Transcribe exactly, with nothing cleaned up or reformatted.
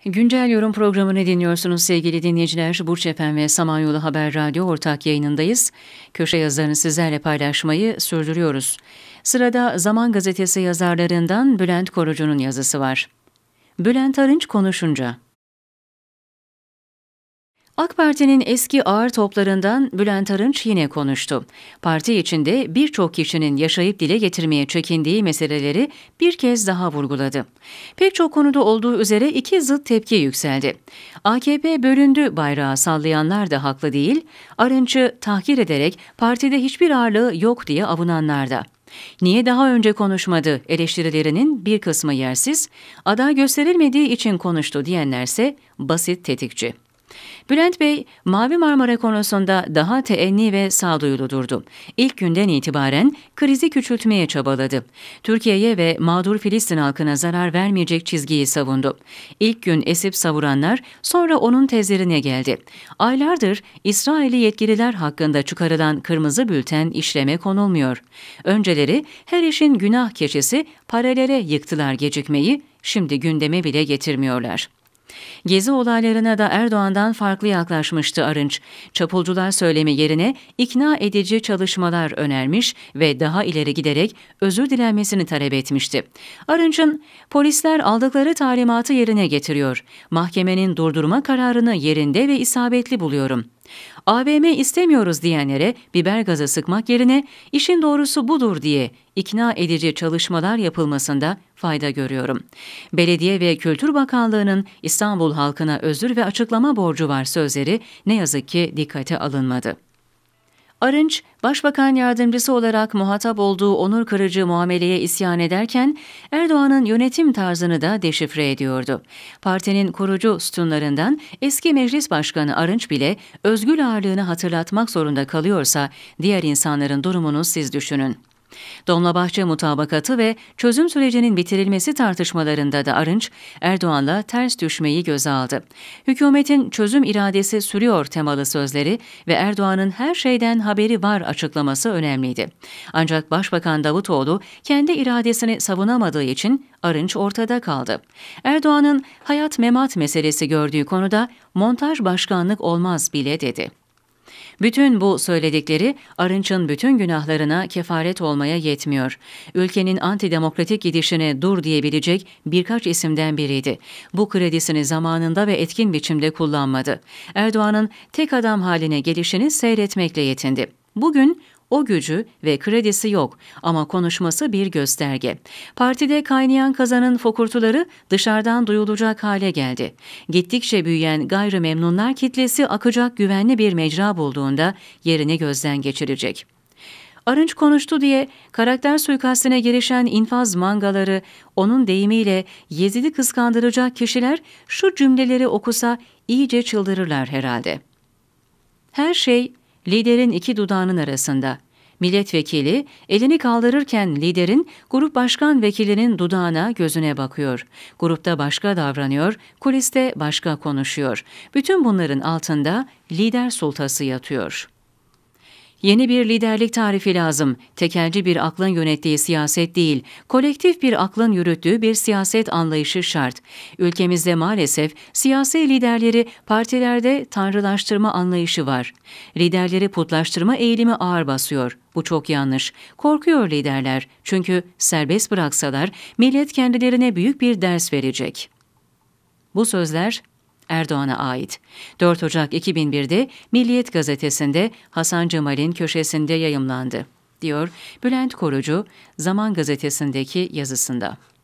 Güncel yorum programını dinliyorsunuz sevgili dinleyiciler. Burç Efem ve Samanyolu Haber Radyo ortak yayınındayız. Köşe yazılarını sizlerle paylaşmayı sürdürüyoruz. Sırada Zaman Gazetesi yazarlarından Bülent Korucu'nun yazısı var. Bülent Arınç konuşunca. AK Parti'nin eski ağır toplarından Bülent Arınç yine konuştu. Parti içinde birçok kişinin yaşayıp dile getirmeye çekindiği meseleleri bir kez daha vurguladı. Pek çok konuda olduğu üzere iki zıt tepki yükseldi. A K P bölündü bayrağı sallayanlar da haklı değil, Arınç'ı tahkir ederek partide hiçbir ağırlığı yok diye avunanlar da. Niye daha önce konuşmadı eleştirilerinin bir kısmı yersiz, aday gösterilmediği için konuştu diyenlerse basit tetikçi. Bülent Bey, Mavi Marmara konusunda daha teenni ve sağduyulu durdu. İlk günden itibaren krizi küçültmeye çabaladı. Türkiye'ye ve mağdur Filistin halkına zarar vermeyecek çizgiyi savundu. İlk gün esip savuranlar sonra onun tezlerine geldi. Aylardır İsrailli yetkililer hakkında çıkarılan kırmızı bülten işleme konulmuyor. Önceleri her işin günah keçisi paralele yıktılar gecikmeyi, şimdi gündeme bile getirmiyorlar. Gezi olaylarına da Erdoğan'dan farklı yaklaşmıştı Arınç. Çapulcular söylemi yerine ikna edici çalışmalar önermiş ve daha ileri giderek özür dilenmesini talep etmişti. Arınç'ın polisler aldıkları talimatı yerine getiriyor. Mahkemenin durdurma kararını yerinde ve isabetli buluyorum. A V M istemiyoruz diyenlere biber gazı sıkmak yerine işin doğrusu budur diye ikna edici çalışmalar yapılmasında fayda görüyorum. Belediye ve Kültür Bakanlığı'nın İstanbul halkına özür ve açıklama borcu var sözleri ne yazık ki dikkate alınmadı. Arınç, Başbakan Yardımcısı olarak muhatap olduğu onur kırıcı muameleye isyan ederken Erdoğan'ın yönetim tarzını da deşifre ediyordu. Partinin kurucu sütunlarından eski Meclis Başkanı Arınç bile özgül ağırlığını hatırlatmak zorunda kalıyorsa diğer insanların durumunu siz düşünün. Dolmabahçe mutabakatı ve çözüm sürecinin bitirilmesi tartışmalarında da Arınç, Erdoğan'la ters düşmeyi göze aldı. Hükümetin çözüm iradesi sürüyor temalı sözleri ve Erdoğan'ın her şeyden haberi var açıklaması önemliydi. Ancak Başbakan Davutoğlu kendi iradesini savunamadığı için Arınç ortada kaldı. Erdoğan'ın hayat memat meselesi gördüğü konuda montaj başkanlık olmaz bile dedi. Bütün bu söyledikleri Arınç'ın bütün günahlarına kefaret olmaya yetmiyor. Ülkenin antidemokratik gidişine dur diyebilecek birkaç isimden biriydi. Bu kredisini zamanında ve etkin biçimde kullanmadı. Erdoğan'ın tek adam haline gelişini seyretmekle yetindi. Bugün o gücü ve kredisi yok ama konuşması bir gösterge. Partide kaynayan kazanın fokurtuları dışarıdan duyulacak hale geldi. Gittikçe büyüyen gayrimemnunlar kitlesi akacak güvenli bir mecra bulduğunda yerini gözden geçirecek. Arınç konuştu diye karakter suikastine girişen infaz mangaları, onun deyimiyle Yezid'i kıskandıracak kişiler şu cümleleri okusa iyice çıldırırlar herhalde. Her şey liderin iki dudağının arasında. Milletvekili elini kaldırırken liderin grup başkan vekilinin dudağına gözüne bakıyor. Grupta başka davranıyor, kuliste başka konuşuyor. Bütün bunların altında lider sultası yatıyor. Yeni bir liderlik tarifi lazım. Tekelci bir aklın yönettiği siyaset değil, kolektif bir aklın yürüttüğü bir siyaset anlayışı şart. Ülkemizde maalesef siyasi liderleri partilerde tanrılaştırma anlayışı var. Liderleri putlaştırma eğilimi ağır basıyor. Bu çok yanlış. Korkuyor liderler. Çünkü serbest bıraksalar millet kendilerine büyük bir ders verecek. Bu sözler Erdoğan'a ait. dört Ocak iki bin bir'de Milliyet gazetesinde Hasan Cemal'in köşesinde yayımlandı, diyor Bülent Korucu, Zaman gazetesindeki yazısında.